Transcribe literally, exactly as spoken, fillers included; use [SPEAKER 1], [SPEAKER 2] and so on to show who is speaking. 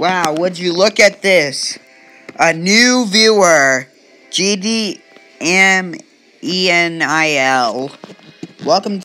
[SPEAKER 1] Wow, would you look at this? A new viewer. G D M E N I L. Welcome